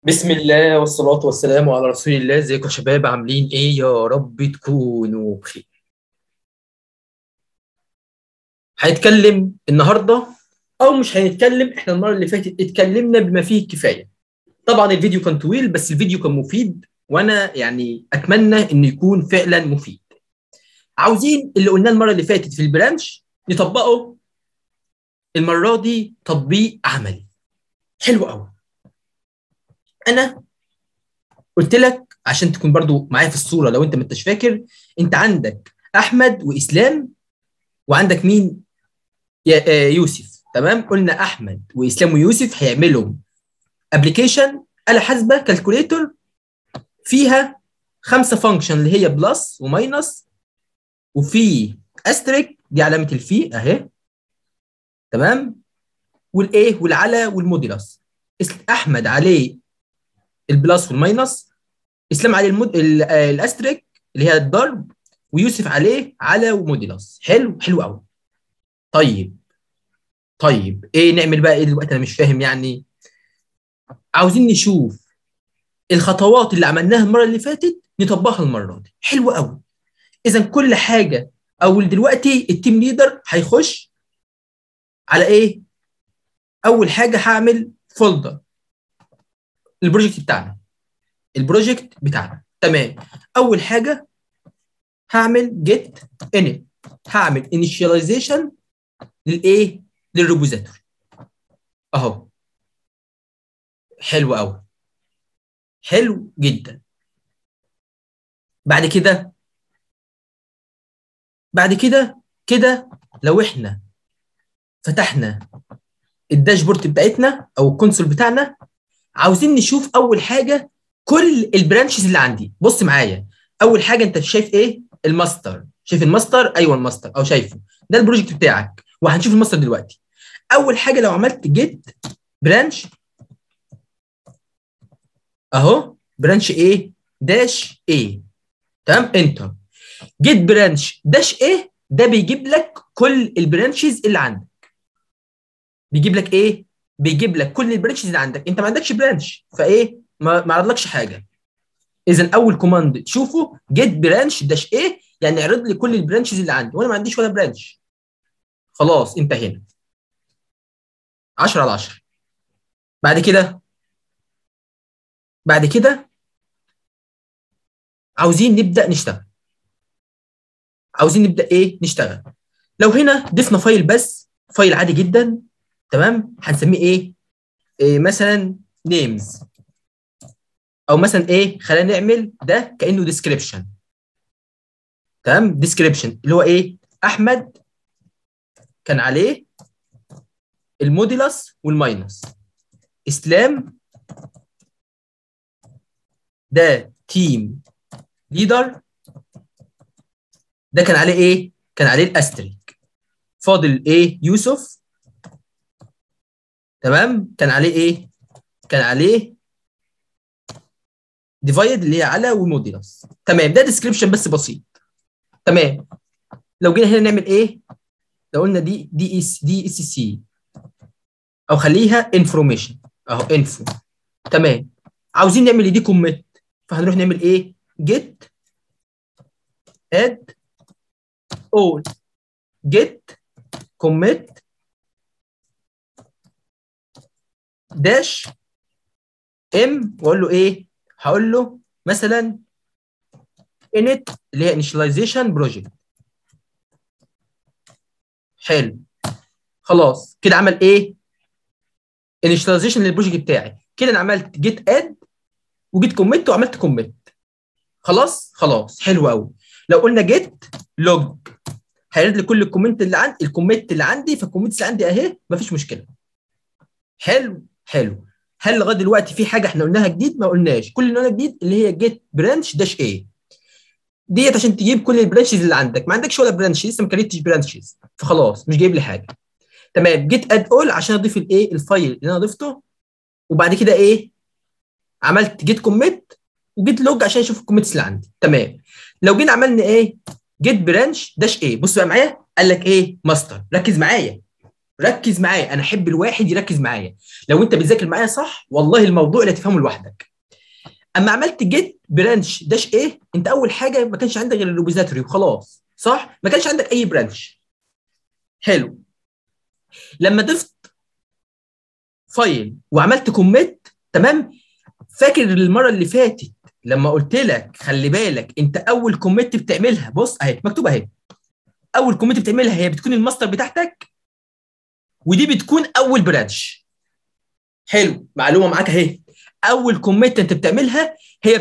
بسم الله والصلاة والسلام على رسول الله. ازيكم يا شباب؟ عاملين ايه؟ يا رب تكونوا بخير. هنتكلم النهارده او مش هنتكلم، احنا المرة اللي فاتت اتكلمنا بما فيه الكفاية. طبعا الفيديو كان طويل بس الفيديو كان مفيد، وانا يعني اتمنى انه يكون فعلا مفيد. عاوزين اللي قلناه المرة اللي فاتت في البرانش نطبقه المرة دي تطبيق عملي. حلو قوي. انا قلت لك عشان تكون برضو معايا في الصورة، لو انت ما انتش فاكر، انت عندك احمد واسلام وعندك مين؟ يوسف. تمام، قلنا احمد واسلام ويوسف هيعملوا ابلكيشن آلة حاسبة كالكوليتور فيها 5 فانكشن اللي هي بلس وماينس، وفي استريك دي علامة الفي اهي. تمام، والايه والعلى والموديلس. احمد عليه البلس والماينس، اسلام عليه الاستريك اللي هي الضرب، ويوسف عليه على وموديلس. حلو حلو قوي. طيب ايه نعمل بقى ايه دلوقتي؟ انا مش فاهم يعني. عاوزين نشوف الخطوات اللي عملناها المره اللي فاتت نطبقها المره دي. حلو قوي. اذا كل حاجه، او دلوقتي التيم ليدر هيخش على ايه؟ اول حاجه هعمل فولدر البروجكت بتاعنا. تمام، اول حاجه هعمل جيت انت، هعمل انيشاليزيشن للايه؟ للريبوزيتوري اهو. حلو قوي، حلو جدا. بعد كده كده لو احنا فتحنا الداشبورد بتاعتنا او الكونسول بتاعنا، عاوزين نشوف اول حاجه كل البرانشز اللي عندي. بص معايا، اول حاجه انت شايف ايه؟ الماستر. شايف الماستر؟ ايوه الماستر او شايفه، ده البروجكت بتاعك، وهنشوف الماستر دلوقتي. اول حاجه لو عملت جيت برانش اهو، برانش ايه؟ داش ايه. تمام، انتر. جيت برانش داش ايه ده بيجيب لك كل البرانشز اللي عندك. بيجيب لك ايه؟ بيجيب لك كل البرانشز اللي عندك. انت ما عندكش برانش فايه؟ ما عرضلكش حاجه. اذا اول كوماند تشوفه جيت برانش داش ايه، يعني اعرض لي كل البرانشز اللي عندي، وانا ما عنديش ولا برانش. خلاص انتهينا. 10 على 10. بعد كده بعد كده عاوزين نبدا نشتغل. عاوزين نبدا ايه؟ نشتغل. لو هنا ضفنا فايل، بس فايل عادي جدا. تمام، هنسميه ايه؟ مثلا نيمز، او مثلا ايه، خلينا نعمل ده كانه ديسكريبشن. تمام، ديسكريبشن اللي هو ايه؟ احمد كان عليه الموديلس والماينس. اسلام ده تيم ليدر، ده كان عليه ايه؟ كان عليه الاستريك. فاضل ايه؟ يوسف. تمام، كان عليه ايه؟ كان عليه ديفايد اللي هي على وموديلس. تمام، ده ديسكريبشن بس بسيط. تمام، لو جينا هنا نعمل ايه؟ لو قلنا دي اس سي، او خليها انفورميشن اهو، انفو. تمام، عاوزين نعمل دي كوميت، فهنروح نعمل ايه؟ جيت اد اول جيت كوميت داش ام، واقول له ايه؟ هقول له مثلا init اللي هي initialization project. حلو، خلاص كده عمل ايه؟ initialization للبروجكت بتاعي. كده انا عملت جيت اد وجيت كوميت وعملت كوميت. خلاص حلو قوي. لو قلنا جيت لوج، هيرد لي كل الكوميت اللي عندي، فالكوميتس اللي عندي اهي، مفيش مشكله. حلو. هل لغايه دلوقتي في حاجه احنا قلناها جديد؟ ما قلناش. كل اللي قلنا جديد اللي هي جيت برانش داش ايه ديت، عشان تجيب كل البرانشز اللي عندك. ما عندكش ولا برانش، لسه ما كريتش برانشز، فخلاص مش جايب لي حاجه. تمام، جيت اد اول عشان اضيف الايه؟ الفايل اللي انا ضفته. وبعد كده ايه؟ عملت جيت كوميت وجيت لوج عشان اشوف الكوميتس اللي عندي. تمام، لو جينا عملنا ايه؟ جيت برانش داش ايه. بص بقى معايا، قال لك ايه؟ ماستر. ركز معايا ركز معايا، انا احب الواحد يركز معايا. لو انت بتذاكر معايا صح والله الموضوع اللي تفهمه لوحدك. اما عملت جيت برانش داش ايه، انت اول حاجه ما كانش عندك غير الريبوزيتوري وخلاص، صح؟ ما كانش عندك اي برانش. حلو. لما ضفت فايل وعملت كوميت، تمام، فاكر المره اللي فاتت لما قلت لك خلي بالك انت اول كوميت بتعملها، بص اهي مكتوبه اهي، اول كوميت بتعملها هي بتكون الماستر بتاعتك، ودي بتكون اول برانش. حلو، معلومه معاك اهي. اول كوميت انت بتعملها هي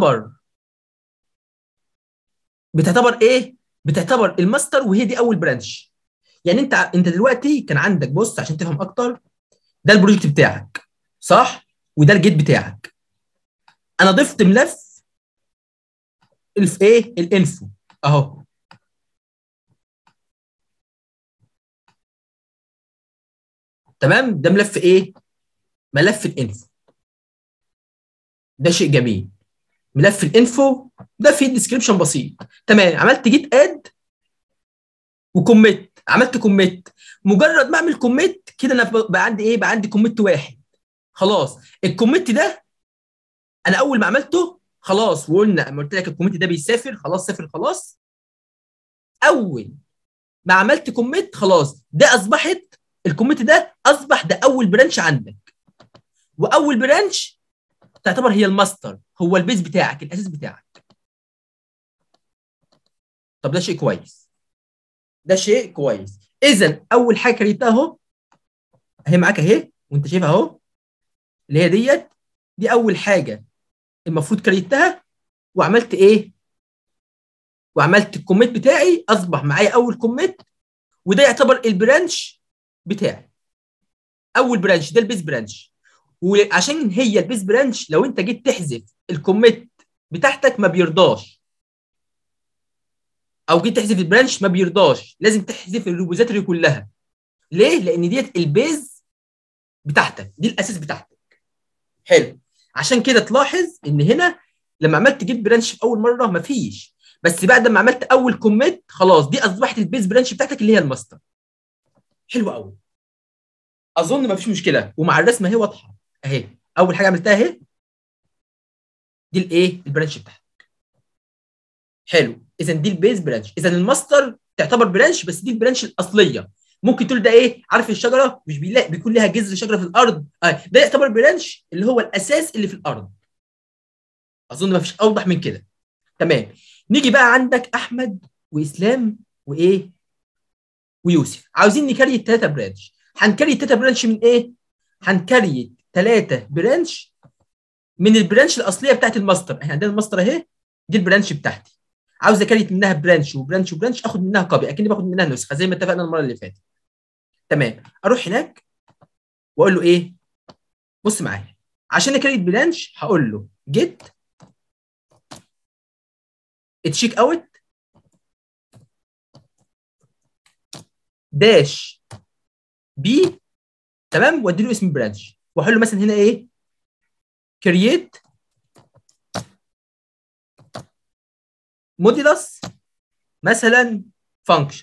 بتعتبر ايه؟ بتعتبر الماستر، وهي دي اول برانش. يعني انت دلوقتي كان عندك، بص عشان تفهم اكتر، ده البروجكت بتاعك صح؟ وده الجيت بتاعك. انا ضفت ملف ايه؟ الانفو اهو. تمام، ده ملف ايه؟ ملف الانفو. ده شيء جميل. ملف الانفو ده فيه ديسكريبشن بسيط. تمام، عملت جيت اد وكوميت، عملت كوميت. مجرد ما اعمل كوميت كده انا بقى عندي ايه؟ بقى عندي كوميت واحد. خلاص الكوميت ده انا اول ما عملته خلاص، وقلنا اما قلت لك الكوميت ده بيسافر خلاص، سافر خلاص. اول ما عملت كوميت خلاص ده اصبحت، الكوميت ده اصبح ده اول برانش عندك. واول برانش تعتبر هي الماستر، هو البيز بتاعك، الاساس بتاعك. طب ده شيء كويس، ده شيء كويس. اذا اول حاجه كريتها اهو، اهي معاك اهي وانت شايفها اهو، اللي هي دي اول حاجه المفروض كريتها. وعملت ايه؟ وعملت الكوميت بتاعي، اصبح معايا اول كوميت، وده يعتبر البرانش بتاعي. اول برانش ده البيز برانش. وعشان هي البيز برانش لو انت جيت تحذف الكوميت بتاعتك ما بيرضاش، او جيت تحذف البرانش ما بيرضاش، لازم تحذف الريبوزيتوري كلها. ليه؟ لان ديت البيز بتاعتك، دي الاساس بتاعتك. حلو. عشان كده تلاحظ ان هنا لما عملت جيت برانش في اول مره مفيش، بس بعد ما عملت اول كوميت خلاص دي اصبحت البيز برانش بتاعتك اللي هي الماستر. حلو قوي. اظن مفيش مشكله، ومع الرسمه اهي واضحه اهي. اول حاجه عملتها اهي، دي الايه؟ البرانش بتاعتك. حلو، اذا دي البيز برانش. اذا الماستر تعتبر برانش، بس دي البرانش الاصليه. ممكن تقول ده ايه؟ عارف الشجره مش بيلاقي بيكون لها جذر شجره في الارض؟ ده يعتبر برانش اللي هو الاساس اللي في الارض. اظن ما فيش اوضح من كده. تمام. نيجي بقى عندك احمد واسلام وايه؟ ويوسف، عاوزين نكري الثلاثه برانش. هنكري الثلاثه برانش من ايه؟ هنكري ثلاثه برانش من البرانش الاصليه بتاعت الماستر. احنا عندنا الماستر اهي، دي البرانش بتاعتي. عاوز اكريت منها برانش وبرانش وبرانش، اخد منها كوبي اكني باخد منها نسخه زي ما اتفقنا المره اللي فاتت. تمام، اروح هناك واقول له ايه؟ بص معايا، عشان اكريت برانش هقول له جيت تشيك اوت داش بي، تمام، وادي له اسم برانش واقول له مثلا هنا ايه؟ كرييت موديلس مثلا فانكشن.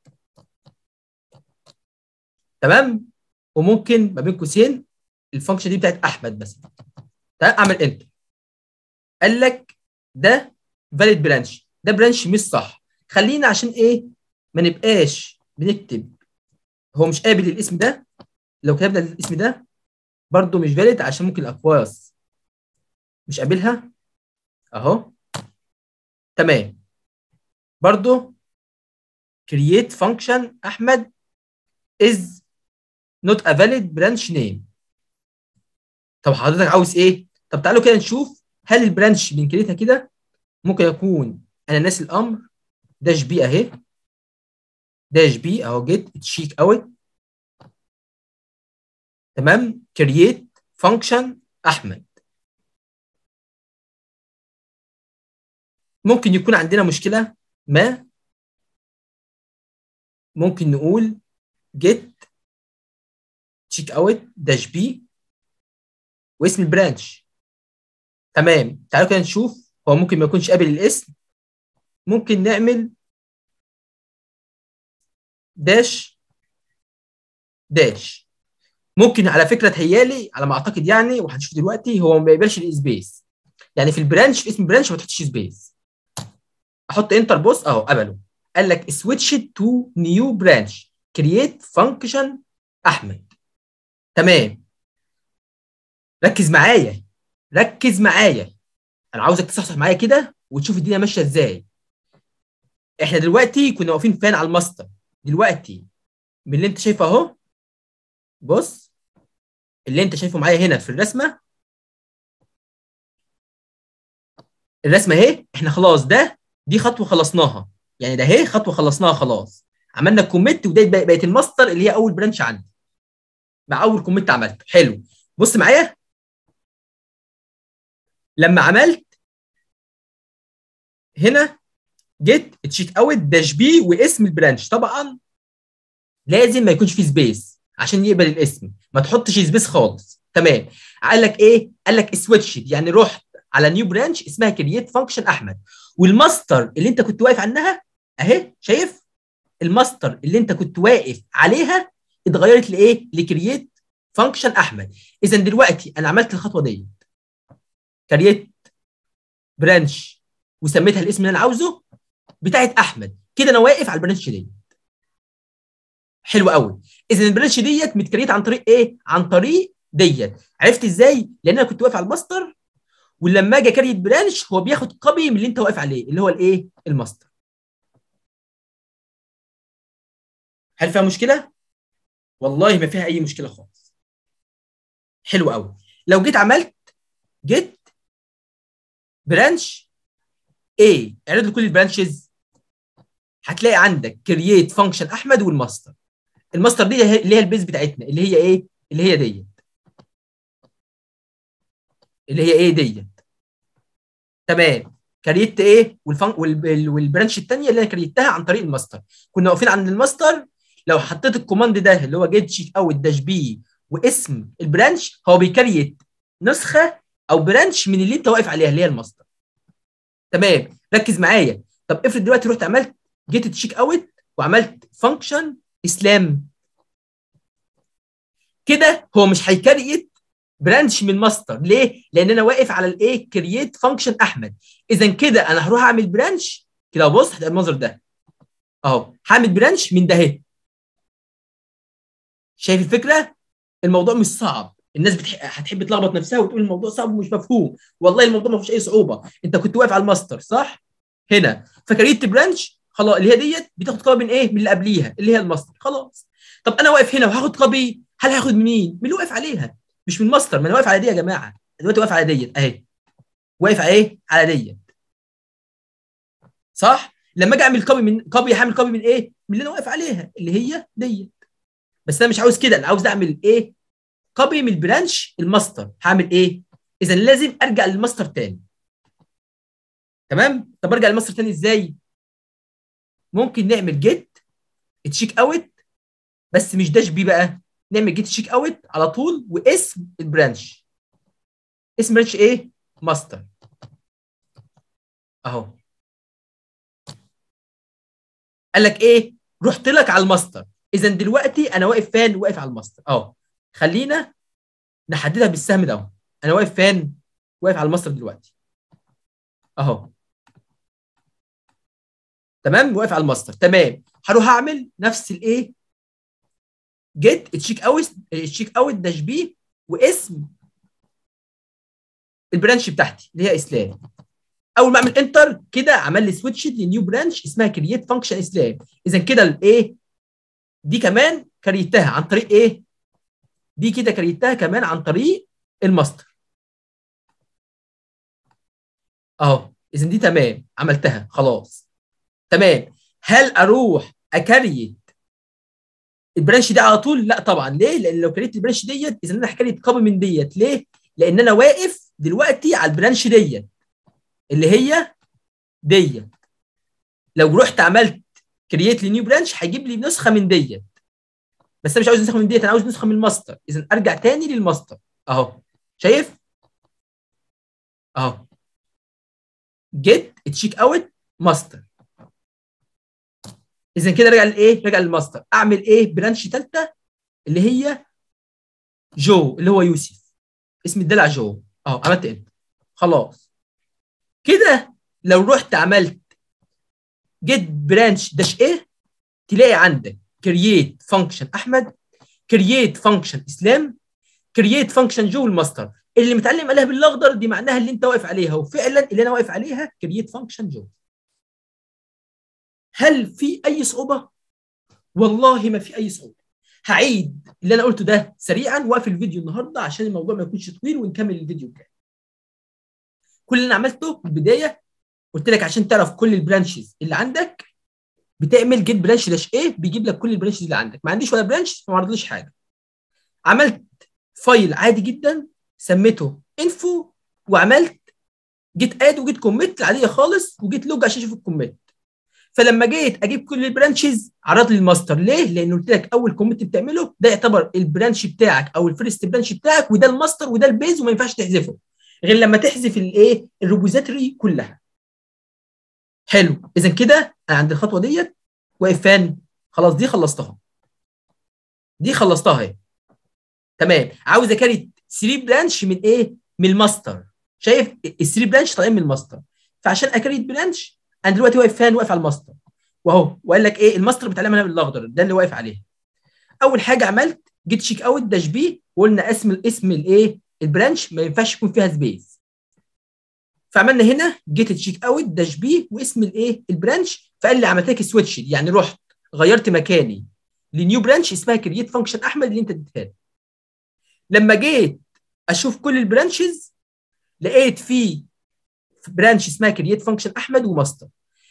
تمام. وممكن ما بين قوسين الفانكشن دي بتاعت احمد مثلا. تمام، اعمل انتر. قال لك ده فاليد برانش، ده برانش مش صح. خلينا عشان ايه؟ ما نبقاش بنكتب هو مش قابل الاسم ده. لو كتبنا الاسم ده برضو مش فاليد، عشان ممكن الاقواس مش قابلها اهو. تمام. برضو create function احمد is not a valid branch name. طب حضرتك عاوز ايه؟ طب تعالوا كده نشوف هل البرانش بنكريتها كده. ممكن يكون انا ناسي الامر داش بي اهي، داش بي اهو جيت تشيك اوت. تمام، كرييت فانكشن احمد. ممكن يكون عندنا مشكله ما، ممكن نقول جيت تشيك اوت داش بي واسم البرانش. تمام، تعالوا كده نشوف هو ممكن ما يكونش قابل الاسم. ممكن نعمل داش داش. ممكن على فكره تهيالي على ما اعتقد يعني، وهنشوف دلوقتي، هو ما بيقبلش السبيس. يعني في البرانش، في اسم البرانش ما تحطش سبيس. احط انتر بوس اهو قبله. قال لك سويتش تو نيو برانش كرييت فانكشن احمد. تمام. ركز معايا، ركز معايا، انا عاوزك تصحصح معايا كده وتشوف الدنيا ماشيه ازاي. احنا دلوقتي كنا واقفين فين على الماستر. دلوقتي من اللي انت شايفه اهو، بص اللي انت شايفه معايا هنا في الرسمه، الرسمه اهي، احنا خلاص دي خطوه خلصناها. يعني ده اهي خطوه خلصناها خلاص. عملنا كوميت، وده بقت الماستر اللي هي اول برانش عندي مع اول كوميت عملته. حلو. بص معايا، لما عملت هنا جيت تشيك اوت داش بي واسم البرانش، طبعا لازم ما يكونش فيه سبيس عشان يقبل الاسم، ما تحطش سبيس خالص. تمام. قال لك ايه؟ قال لك سويتش، يعني رحت على نيو برانش اسمها كرييت فانكشن احمد، والماستر اللي انت كنت واقف عنها اهي، شايف الماستر اللي انت كنت واقف عليها اتغيرت لايه؟ لكرييت فانكشن احمد. اذا دلوقتي انا عملت الخطوه دي، كرييت برانش وسميتها الاسم اللي انا عاوزه بتاعت احمد، كده انا واقف على البرانش دي. حلو قوي. اذا البرانش ديت متكريت عن طريق ايه؟ عن طريق ديت. عرفت ازاي؟ لان انا كنت واقف على الماستر، ولما اجي اكريت برانش هو بياخد كوبي من اللي انت واقف عليه اللي هو الايه؟ الماستر. هل فيها مشكله؟ والله ما فيها اي مشكله خالص. حلو قوي. لو جيت عملت جيت برانش ايه، اعرض لي كل البرانشز، هتلاقي عندك كرييت فانكشن احمد والماستر. الماستر دي اللي هي البيز بتاعتنا، اللي هي ايه؟ اللي هي ديت، اللي هي ايه ديت. تمام. كريت ايه؟ والبرانش الثانيه اللي انا كريتها عن طريق الماستر. كنا واقفين عند الماستر. لو حطيت الكوماند ده اللي هو جيت شيك اوت داش بي واسم البرانش، هو بيكريت نسخه او برانش من اللي انت واقف عليها اللي هي الماستر. تمام. ركز معايا. طب افرض دلوقتي رحت عملت جيت تشيك اوت وعملت فانكشن اسلام، كده هو مش هيكريت برانش من ماستر. ليه؟ لان انا واقف على الايه؟ كرييت فانكشن احمد. اذا كده انا هروح اعمل برانش كده، بص هتبقى المنظر ده اهو، هعمل برانش من ده اهي. شايف الفكره؟ الموضوع مش صعب. الناس هتحب تلخبط نفسها وتقول الموضوع صعب ومش مفهوم. والله الموضوع ما فيهوش اي صعوبه. انت كنت واقف على الماستر صح؟ هنا فكريت برانش خلاص، اللي هي ديت بتاخد كوبي من ايه؟ من اللي قبليها اللي هي الماستر. خلاص. طب انا واقف هنا وهاخد كوبي، هل هاخد منين؟ من اللي واقف عليها، مش من الماستر. ما انا واقف على دي يا جماعه، انا دلوقتي واقف على ديت اهي، واقف على ايه؟ على ديت. صح؟ لما اجي اعمل كوبي هعمل كوبي من ايه؟ من اللي انا واقف عليها اللي هي ديت. بس انا مش عاوز كده، انا عاوز اعمل ايه؟ كوبي من البرانش الماستر. هعمل ايه؟ اذا لازم ارجع للماستر تاني. تمام؟ طب ارجع للماستر تاني ازاي؟ ممكن نعمل جيت تشيك اوت، بس مش داش بي بقى، نعمل جيت تشيك اوت على طول واسم البرانش. اسم برانش ايه؟ ماستر اهو. قال لك ايه؟ رحت لك على الماستر. اذا دلوقتي انا واقف فين؟ واقف على الماستر اهو. خلينا نحددها بالسهم ده اهو. انا واقف فين؟ واقف على الماستر دلوقتي اهو. تمام، واقف على الماستر. تمام. هروح اعمل نفس الايه؟ جيت تشيك اوت، تشيك اوت داش بي واسم البرانش بتاعتي اللي هي اسلام. اول ما اعمل انتر كده عمل لي سويتش لنيو برانش اسمها كرييت فانكشن اسلام. اذا كده الايه؟ دي كمان كريتها عن طريق ايه؟ دي كده كريتها كمان عن طريق الماستر اهو. اذا دي تمام، عملتها خلاص. تمام. هل اروح اكريت البرانش دي على طول؟ لا طبعا. ليه؟ لان لو كريت البرانش ديت اذا انا هكريت كوبي من ديت. ليه؟ لان انا واقف دلوقتي على البرانش ديت اللي هي ديت. لو رحت عملت كرييت لنيو برانش هيجيب لي نسخه من ديت، بس انا مش عاوز نسخه من ديت، انا عاوز نسخه من الماستر. اذا ارجع تاني للماستر اهو. شايف اهو؟ جيت تشيك اوت ماستر. اذا كده رجع لايه؟ رجع للماستر. اعمل ايه؟ برانش ثالثه اللي هي جو، اللي هو يوسف، اسم الدلع جو اهو. عملت انت خلاص كده. لو رحت عملت جيت برانش داش ايه، تلاقي عندك كرييت فانكشن احمد، كرييت فانكشن اسلام، كرييت فانكشن جو الماستر. اللي متعلم عليها بالاخضر دي معناها اللي انت واقف عليها، وفعلا اللي انا واقف عليها كرييت فانكشن جو. هل في اي صعوبه؟ والله ما في اي صعوبه. هعيد اللي انا قلته ده سريعا واقفل الفيديو النهارده عشان الموضوع ما يكونش طويل ونكمل الفيديو بتاعي. كل اللي انا عملته في البدايه قلت لك عشان تعرف كل البرانشز اللي عندك بتعمل جيت برانش داش ايه، بيجيب لك كل البرانشز اللي عندك. ما عنديش ولا برانش فما عرضليش حاجه. عملت فايل عادي جدا سميته انفو، وعملت جيت اد وجيت كوميت العاديه خالص، وجيت لوج عشان اشوف الكوميت. فلما جيت اجيب كل البرانشز عرض لي الماستر. ليه؟ لان قلت لك اول كوميت بتعمله ده يعتبر البرانش بتاعك او الفيرست برانش بتاعك، وده الماستر وده البيز، وما ينفعش تحذفه غير لما تحذف الايه الريبوزيتوري كلها. حلو. اذا كده انا عند الخطوه ديت واقف فين؟ خلاص دي خلصتها، دي خلصتها اهي. تمام. عاوز اكريت 3 برانش من ايه؟ من الماستر. شايف ال 3 برانش طالعين من الماستر. فعشان اكريت برانش انا دلوقتي واقف فين؟ واقف على الماستر واهو. وقال لك ايه الماستر بتعلمها بالاخضر، ده اللي واقف عليه. اول حاجه عملت جيت شيك اوت داش بي، وقلنا اسم الايه البرانش ما ينفعش يكون فيها سبيس. فعملنا هنا جيت تشيك اوت داش بي واسم الايه البرانش. فقال لي عملت لك سويتش، يعني رحت غيرت مكاني لنيو برانش اسمها كرييت فانكشن احمد اللي انت اديتها لي. لما جيت اشوف كل البرانشز لقيت في برانش اسمها كرييت فانكشن احمد وماستر.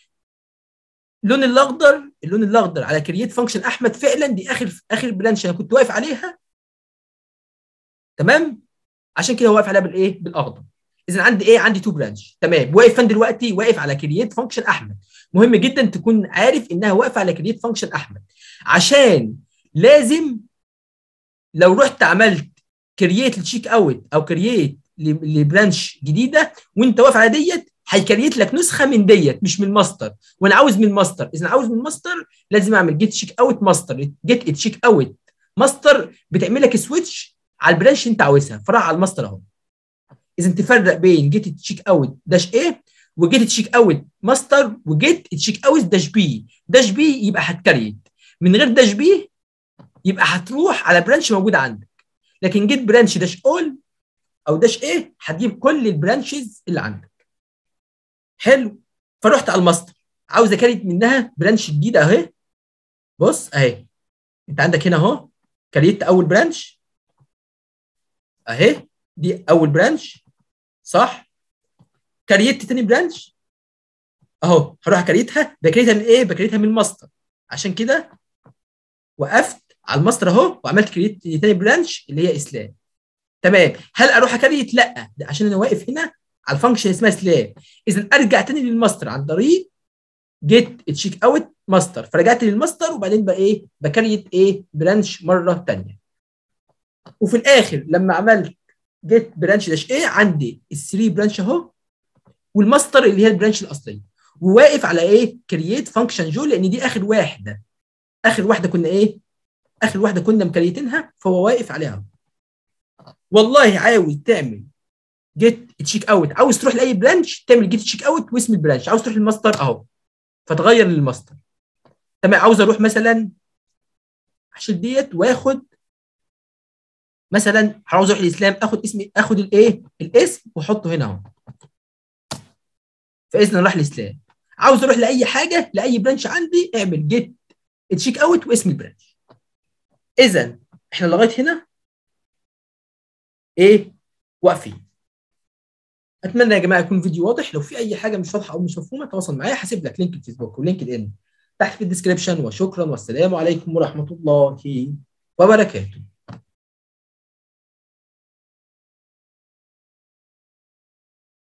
اللون الاخضر على كرييت فانكشن احمد فعلا دي اخر برانش انا كنت واقف عليها. تمام. عشان كده واقف عليها بالايه بالاخضر. اذا عندي ايه؟ عندي 2 برانش. تمام. واقف فين دلوقتي؟ واقف على كرييت فانكشن احمد. مهم جدا تكون عارف انها واقفه على كرييت فانكشن احمد، عشان لازم لو رحت عملت كرييت لتشيك اوت او كرييت لبرانش جديده وانت واقف على ديت، هيكريت لك نسخه من ديت مش من الماستر، وانا عاوز من الماستر. اذا عاوز من الماستر لازم اعمل جيت تشيك اوت ماستر. جيت تشيك اوت ماستر بتعمل لك سويتش على البرانش انت عاوزها، فراح على الماستر اهو. اذا تفرق بين جيت تشيك اوت داش ايه وجيت تشيك اوت ماستر وجيت تشيك اوت داش بي. داش بي يبقى هتكريت، من غير داش بي يبقى هتروح على برانش موجود عندك. لكن جيت برانش داش اول او داش ايه هتجيب كل البرانشز اللي عندك. حلو. فرحت على الماستر عاوز اكريت منها برانش جديده اهي. بص اهي، انت عندك هنا اهو كريت اول برانش اهي، دي اول برانش صح. كريت تاني برانش اهو، هروح اكريتها. بكريتها من ايه؟ بكريتها من الماستر. عشان كده وقفت على الماستر اهو وعملت كريت تاني برانش اللي هي اسلام. تمام. هل اروح اكريت؟ لا، ده عشان انا واقف هنا على الفانكشن اسمها سلاب. اذا ارجع تاني للماستر عن طريق جيت تشيك اوت ماستر. فرجعت للماستر وبعدين بقى ايه؟ بكريت ايه؟ برانش مره ثانيه. وفي الاخر لما عملت جيت برانش داش ايه عندي ال3 برانش اهو، والماستر اللي هي البرانش الاصليه، وواقف على ايه؟ كرييت فانكشن جو، لان دي اخر واحده. اخر واحده كنا ايه؟ اخر واحده كنا مكريتينها، فهو واقف عليها. والله عاوز تعمل جيت تشيك اوت، عاوز تروح لاي برانش تعمل جيت تشيك اوت واسم البرانش. عاوز تروح للماستر اهو فتغير للماستر. تمام. عاوز اروح مثلا عشان ديت واخد مثلا، عاوز اروح الاسلام اخد اسمي، اخد الايه الاسم واحطه هنا اهو. فاذا راح الاسلام. عاوز اروح لاي حاجه لاي برانش عندي اعمل جيت تشيك اوت واسم البرانش. اذا احنا لغايه هنا ايه؟ واقفين. اتمنى يا جماعه يكون فيديو واضح. لو في اي حاجه مش واضحه او مش مفهومه تواصل معايا. هسيب لك لينك الفيسبوك ولينكد ان تحت في الديسكربشن. وشكرا والسلام عليكم ورحمه الله وبركاته.